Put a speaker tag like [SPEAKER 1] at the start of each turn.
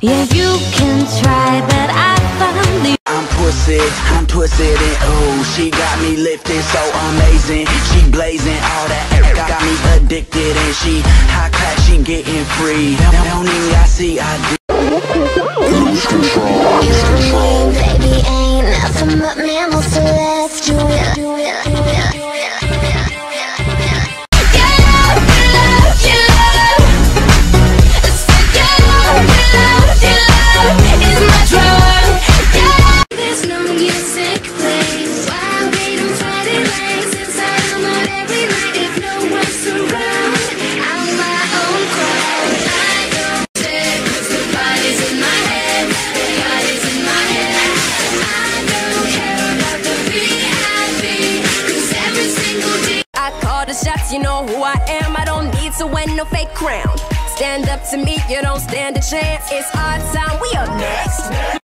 [SPEAKER 1] Yeah, you can try, but I found the
[SPEAKER 2] I'm twisted and ooh, she got me lifted so amazing. She blazing all that got me addicted, and she high class, she getting free. Don't even I see I lose control.
[SPEAKER 3] You and me, baby, ain't nothing but mammals, so let's do it.
[SPEAKER 4] Shots, you know who I am. I don't need to wear no fake crown. Stand up to me, you don't stand a chance. It's our time, we up next.